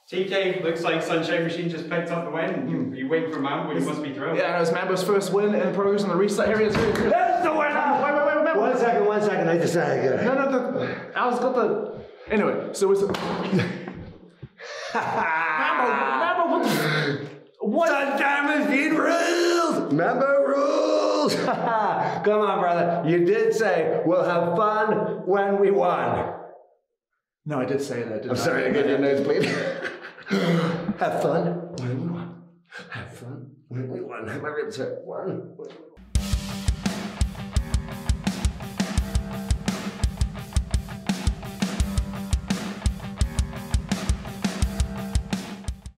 TK, looks like Sunshine Machine just picked up the win. You waiting for Mambo, you must be thrilled. Yeah, it was Mambo's first win in pros in the reset area too. That's the winner! Wait, Mambo. 1 second, I decided. No, Al's got the... Anyway, so it's... Mambo, what the... What? Sunshine Machine rules! Mambo rules! Come on, brother. You did say we'll have fun when we won. No, I did say that, didn't I? I'm sorry, I gave you a nosebleed. Have fun when we won. Have fun when we won. My ribs hurt. One.